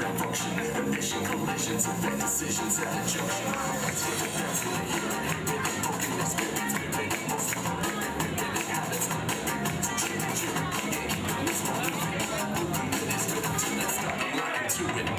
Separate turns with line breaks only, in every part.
malfunction, emission, collisions, affect decisions at a junction. Let's get it back to the hero. Living broken experience, living most of the living habits. To change your creating, it's my movie. Moving is good until let's start rocking to it.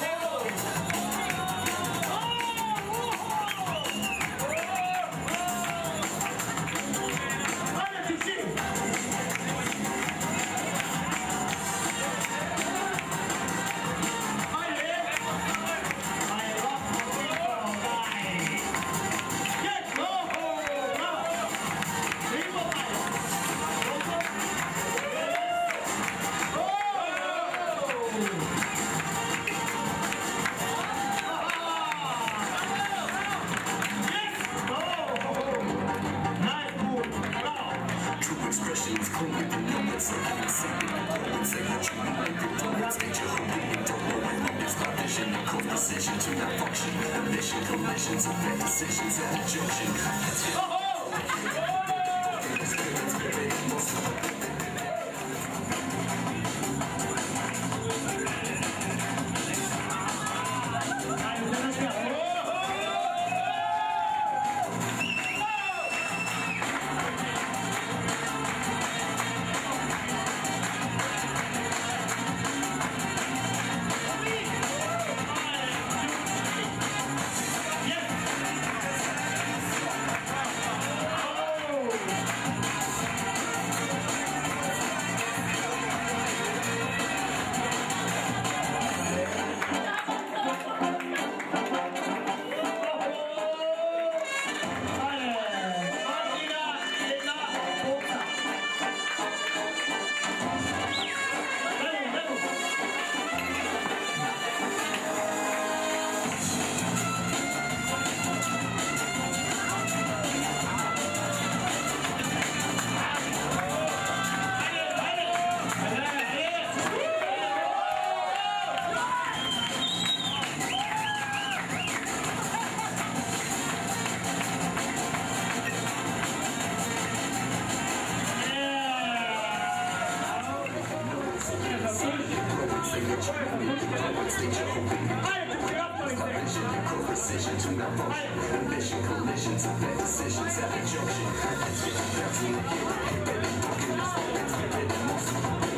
Expressions cool with the moments of something important. Say what you know and you don't. It's nature hoping you don't know when it's my vision. A cold precision to malfunction. Emission, collisions, affect decisions at a junction. Precision to malfunction, emission, collisions, affect decisions at a junction. Let's get back to the hero. Living broken, it's always been most of the